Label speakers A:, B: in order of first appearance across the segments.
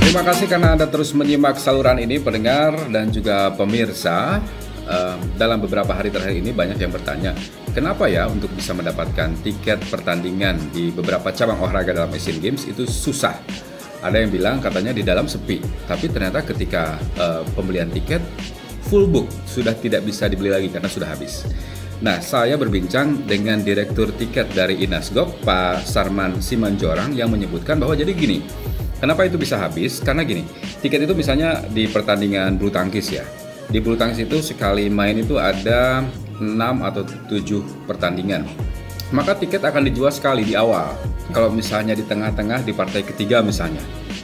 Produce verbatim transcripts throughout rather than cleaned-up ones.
A: Terima kasih karena Anda terus menyimak saluran ini, pendengar dan juga pemirsa. Uh, dalam beberapa hari terakhir ini banyak yang bertanya, kenapa ya untuk bisa mendapatkan tiket pertandingan di beberapa cabang olahraga dalam Asian Games itu susah. Ada yang bilang katanya di dalam sepi, tapi ternyata ketika uh, pembelian tiket full book, sudah tidak bisa dibeli lagi karena sudah habis. Nah, saya berbincang dengan Direktur Tiket dari Inasgok, Pak Sarman Simanjorang, yang menyebutkan bahwa jadi gini, kenapa itu bisa habis? Karena gini, tiket itu misalnya di pertandingan bulu tangkis ya. Di bulu tangkis itu sekali main itu ada enam atau tujuh pertandingan. Maka tiket akan dijual sekali di awal. Kalau misalnya di tengah-tengah, di partai ketiga misalnya,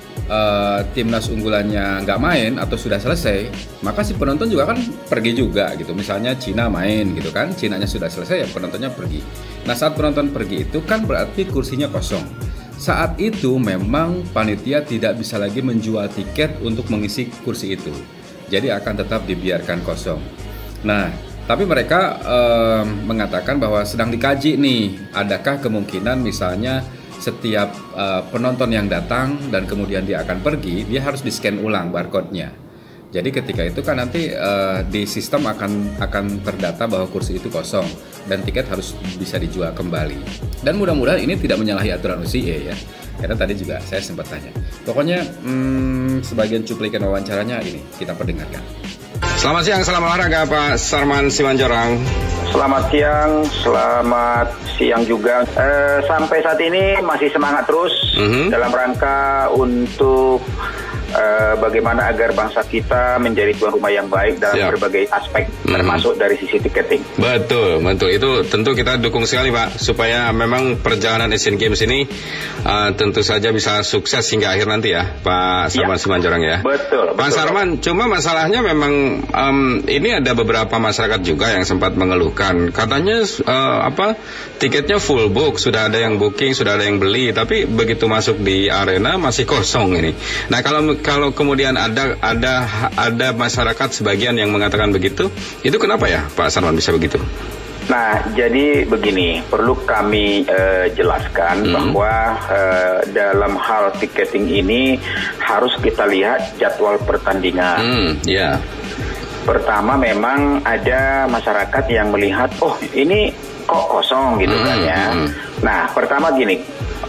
A: uh, timnas unggulannya nggak main atau sudah selesai, maka si penonton juga kan pergi juga gitu. Misalnya Cina main gitu kan, Cinanya sudah selesai ya penontonnya pergi. Nah, saat penonton pergi itu kan berarti kursinya kosong. Saat itu memang panitia tidak bisa lagi menjual tiket untuk mengisi kursi itu. Jadi akan tetap dibiarkan kosong. Nah, tapi mereka eh, mengatakan bahwa sedang dikaji nih, adakah kemungkinan misalnya setiap eh, penonton yang datang dan kemudian dia akan pergi, dia harus di-scan ulang barcode-nya. Jadi ketika itu kan nanti eh, di sistem akan akan terdata bahwa kursi itu kosong dan tiket harus bisa dijual kembali. Dan mudah-mudahan ini tidak menyalahi aturan U C I ya. Karena tadi juga saya sempat tanya. Pokoknya hmm, sebagian cuplikan wawancaranya ini kita perdengarkan.
B: Selamat siang, salam olahraga Pak Sarman Simanjorang.
C: Selamat siang, selamat siang juga. E, sampai saat ini masih semangat terus mm-hmm. dalam rangka untuk e, bagaimana agar bangsa kita menjadi tuan rumah yang baik dalam Siap. berbagai aspek, mm-hmm. termasuk dari sisi tiketing.
B: Betul, betul. Itu tentu kita dukung sekali Pak, supaya memang perjalanan Asian Games ini uh, tentu saja bisa sukses hingga akhir nanti ya, Pak Sarman ya. Simanjorang ya.
C: Betul.
B: Pak
C: betul.
B: Sarman, cuma masalahnya memang um, ini ada beberapa masyarakat juga yang sempat mengeluhkan, katanya uh, apa tiketnya full book, sudah ada yang booking, sudah ada yang beli, tapi begitu masuk di arena masih kosong ini. Nah, kalau kalau kemudian ada ada ada masyarakat sebagian yang mengatakan begitu, itu kenapa ya Pak Sarman bisa begitu?
C: Nah, jadi begini, perlu kami uh, jelaskan hmm. bahwa uh, dalam hal tiketing ini harus kita lihat jadwal pertandingan.
B: Hmm, ya. Yeah.
C: Pertama, memang ada masyarakat yang melihat, oh ini kok kosong gitu hmm, kan ya. Hmm. Nah, pertama gini,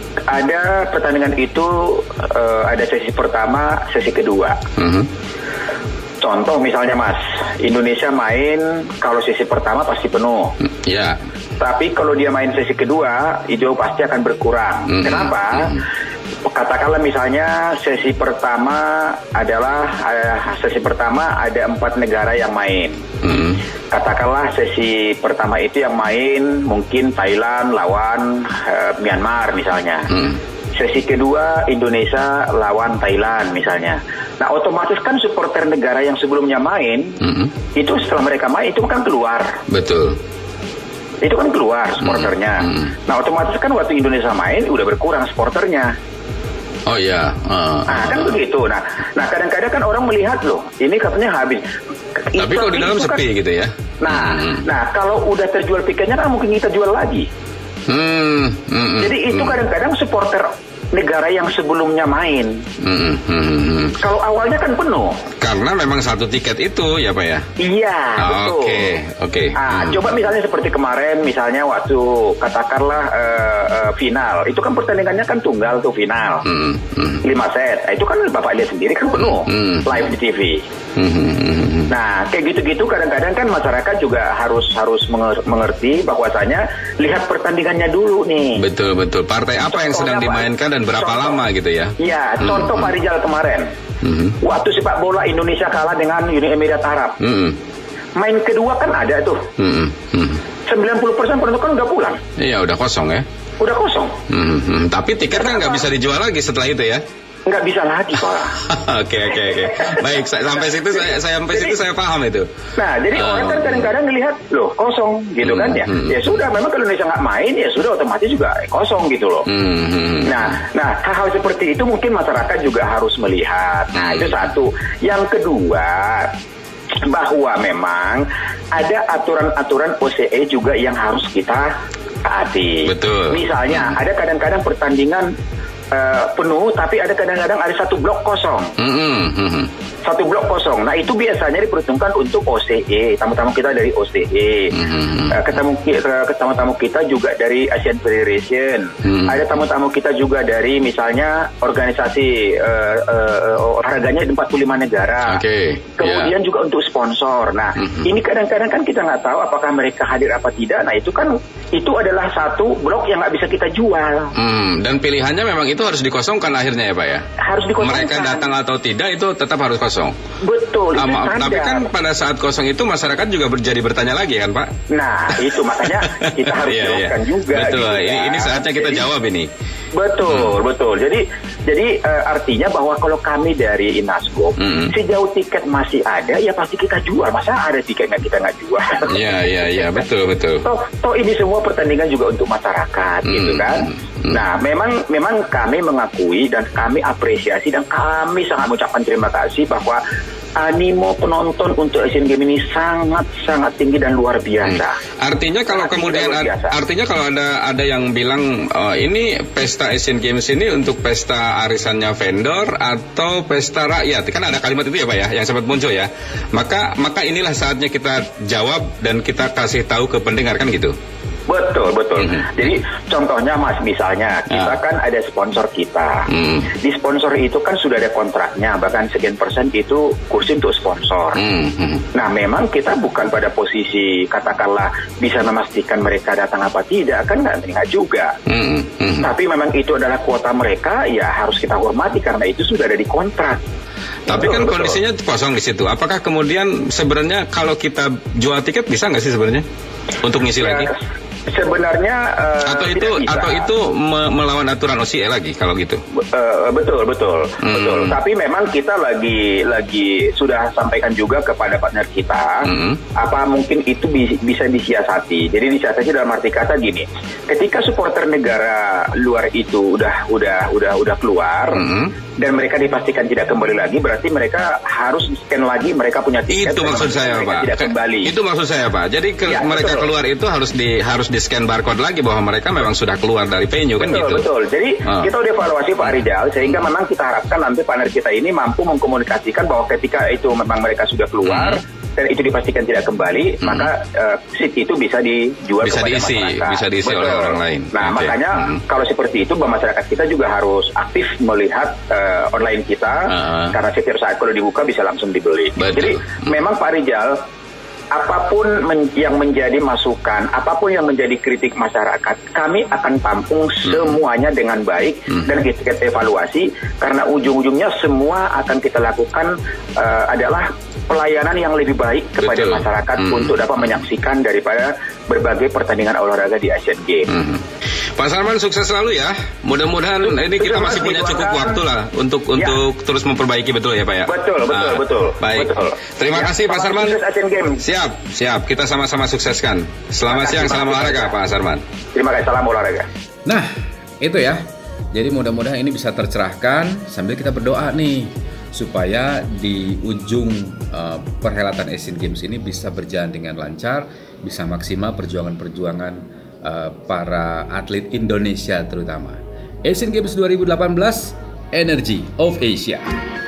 C: ada pertandingan itu uh, ada sesi pertama, sesi kedua. Hmm. Contoh misalnya Mas, Indonesia main kalau sesi pertama pasti penuh.
B: Ya. Yeah.
C: Tapi kalau dia main sesi kedua, itu pasti akan berkurang. Mm-hmm. Kenapa? Mm-hmm. Katakanlah misalnya sesi pertama adalah uh, sesi pertama ada empat negara yang main. Mm-hmm. Katakanlah sesi pertama itu yang main mungkin Thailand lawan uh, Myanmar misalnya. Mm-hmm. Sesi kedua Indonesia lawan Thailand misalnya. Nah, otomatis kan supporter negara yang sebelumnya main, mm-hmm. itu setelah mereka main itu kan keluar. Betul. Itu kan keluar supporternya. Mm-hmm. Nah, otomatis kan waktu Indonesia main udah berkurang supporternya.
B: Oh iya. Uh,
C: nah, kan uh, begitu. Nah, nah kadang-kadang kan orang melihat loh, ini katanya habis.
B: Tapi kalau di dalam sepi kan, gitu ya.
C: Nah, mm-hmm. nah kalau udah terjual tiketnya kan mungkin kita jual lagi. Hmm, mm-hmm. Jadi itu kadang-kadang supporter negara yang sebelumnya main. Mm, mm, mm. Kalau awalnya kan penuh.
B: Karena memang satu tiket itu ya Pak ya?
C: Iya,
B: oh,
C: betul.
B: Oke, okay, oke. Okay.
C: Nah,
B: mm.
C: coba misalnya seperti kemarin, misalnya waktu katakanlah uh, uh, final, itu kan pertandingannya kan tunggal tuh final, mm, mm. lima set. Nah, itu kan Bapak lihat sendiri kan penuh, mm. live di T V. Mm-hmm. Nah, kayak gitu-gitu kadang-kadang kan masyarakat juga harus harus mengerti bahwasanya lihat pertandingannya dulu nih.
B: Betul betul. Partai apa Contohnya yang sedang dimainkan dan berapa contoh, lama gitu ya? Iya,
C: contoh mm-hmm. Pak Rizal kemarin. Mm-hmm. Waktu sepak bola Indonesia kalah dengan Uni Emirat Arab. Mm-hmm. Main kedua kan ada tuh. Mm-hmm. sembilan puluh persen penonton kan udah pulang. Iya, udah kosong ya. Udah kosong.
B: Mm-hmm. Tapi tiket kan nggak bisa dijual lagi setelah itu ya?
C: Nggak bisa lagi Pak.
B: Oke oke oke. Baik, sampai situ saya, saya sampai jadi, situ saya paham itu.
C: Nah, jadi um, orang kan kadang-kadang melihat loh kosong gitu hmm, kan ya. Hmm. Ya sudah, memang kalau Indonesia nggak main ya sudah otomatis juga kosong gitu loh. Hmm, nah, nah hal-hal seperti itu mungkin masyarakat juga harus melihat. Nah, hmm. itu satu. Yang kedua, bahwa memang ada aturan-aturan O C E juga yang harus kita taati. Betul. Misalnya hmm. ada kadang-kadang pertandingan uh, penuh, tapi ada kadang-kadang ada satu blok kosong. Mm-hmm. Satu blok kosong. Nah, itu biasanya diperuntukkan untuk O C E, tamu-tamu kita dari O C E. Mm-hmm. Uh, ketemu uh, tamu-tamu kita juga dari Asian Federation. Mm-hmm. Ada tamu-tamu kita juga dari misalnya organisasi uh, uh, olahraganya di empat puluh lima negara.
B: Okay.
C: Kemudian yeah. juga untuk sponsor. Nah, mm-hmm. ini kadang-kadang kan kita nggak tahu apakah mereka hadir apa tidak. Nah, itu kan itu adalah satu blok yang nggak bisa kita jual.
B: Hmm, dan pilihannya memang itu harus dikosongkan akhirnya ya Pak ya?
C: Harus dikosongkan.
B: Mereka datang atau tidak itu tetap harus kosong.
C: Betul.
B: Ah, maaf, tapi kan pada saat kosong itu masyarakat juga jadi bertanya lagi kan Pak?
C: Nah, itu makanya kita harus
B: iya,
C: jelaskan
B: iya.
C: juga.
B: Betul.
C: Gitu,
B: ini,
C: ya.
B: ini saatnya kita jadi, jawab ini.
C: Betul, hmm. betul. Jadi, jadi uh, artinya bahwa kalau kami dari Inasgok, hmm. sejauh tiket masih ada, ya pasti kita jual. Masa ada tiket nggak kita nggak jual?
B: Iya, iya, iya, betul, betul.
C: Toh, toh ini semua pertandingan juga untuk masyarakat, hmm. gitu kan? Hmm. Nah, memang, memang kami mengakui dan kami apresiasi dan kami sangat mengucapkan terima kasih bahwa animo penonton untuk Asian Games ini sangat-sangat tinggi dan luar biasa.
B: Hmm. Artinya kalau sangat kemudian ad, artinya kalau ada ada yang bilang oh, ini pesta Asian Games ini untuk pesta arisannya vendor atau pesta rakyat, kan ada kalimat itu ya Pak ya yang sempat muncul ya. Maka maka inilah saatnya kita jawab dan kita kasih tahu ke pendengar kan gitu.
C: Betul, betul. Mm-hmm. Jadi contohnya Mas, misalnya kita yeah. kan ada sponsor kita. Mm. Di sponsor itu kan sudah ada kontraknya, bahkan sekian persen itu kursi untuk sponsor. Mm-hmm. Nah, memang kita bukan pada posisi katakanlah bisa memastikan mereka datang apa tidak, kan nggak juga. Mm-hmm. Tapi memang itu adalah kuota mereka, ya harus kita hormati karena itu sudah ada di kontrak.
B: Tapi kan betul, kondisinya betul. kosong di situ. Apakah kemudian sebenarnya kalau kita jual tiket bisa nggak sih sebenarnya untuk ngisi ya, lagi?
C: Sebenarnya uh,
B: atau itu atau itu me melawan aturan O C E lagi kalau gitu.
C: Uh, betul betul hmm. betul. Tapi memang kita lagi lagi sudah sampaikan juga kepada partner kita. Hmm. Apa mungkin itu bi bisa disiasati. Jadi disiasati dalam arti kata gini. Ketika supporter negara luar itu udah udah udah udah keluar hmm. dan mereka dipastikan tidak kembali lagi, berarti mereka harus scan lagi mereka punya tiket.
B: Itu maksud saya Pak.
C: Tidak kembali.
B: Itu maksud saya Pak. Jadi ke, ya, mereka betul. keluar itu harus di harus di scan barcode lagi bahwa mereka memang sudah keluar dari venue kan
C: betul,
B: gitu.
C: Betul, jadi oh. kita udah evaluasi Pak Rizal sehingga memang kita harapkan nanti partner kita ini mampu mengkomunikasikan bahwa ketika itu memang mereka sudah keluar hmm. dan itu dipastikan tidak kembali, hmm. maka uh, seat itu bisa dijual
B: bisa
C: kepada
B: diisi,
C: masyarakat.
B: bisa diisi
C: betul.
B: oleh orang lain.
C: Nah, okay. makanya hmm. kalau seperti itu masyarakat kita juga harus aktif melihat uh, online kita uh. karena setiap saat kalau dibuka bisa langsung dibeli. Betul. Jadi hmm. memang Pak Rizal, apapun men yang menjadi masukan, apapun yang menjadi kritik masyarakat, kami akan tampung hmm. semuanya dengan baik hmm. dan kita, kita evaluasi karena ujung-ujungnya semua akan kita lakukan uh, adalah pelayanan yang lebih baik kepada Betul. masyarakat hmm. untuk dapat menyaksikan daripada berbagai pertandingan olahraga di Asian Games. Hmm.
B: Pak Sarman sukses selalu ya. Mudah-mudahan ini kita masih punya cukup waktu lah untuk ya. untuk terus memperbaiki betul ya Pak ya.
C: Betul, betul, uh, betul.
B: Baik.
C: Betul.
B: Terima ya, kasih Pak Sarman.
C: Asian Games.
B: Siap, siap. Kita sama-sama sukseskan. Selamat siang, salam olahraga Pak Sarman.
C: Terima kasih, salam olahraga.
A: Nah, itu ya. Jadi mudah-mudahan ini bisa tercerahkan sambil kita berdoa nih supaya di ujung uh, perhelatan Asian Games ini bisa berjalan dengan lancar, bisa maksimal perjuangan-perjuangan uh, para atlet Indonesia terutama. Asian Games dua ribu delapan belas, Energy of Asia.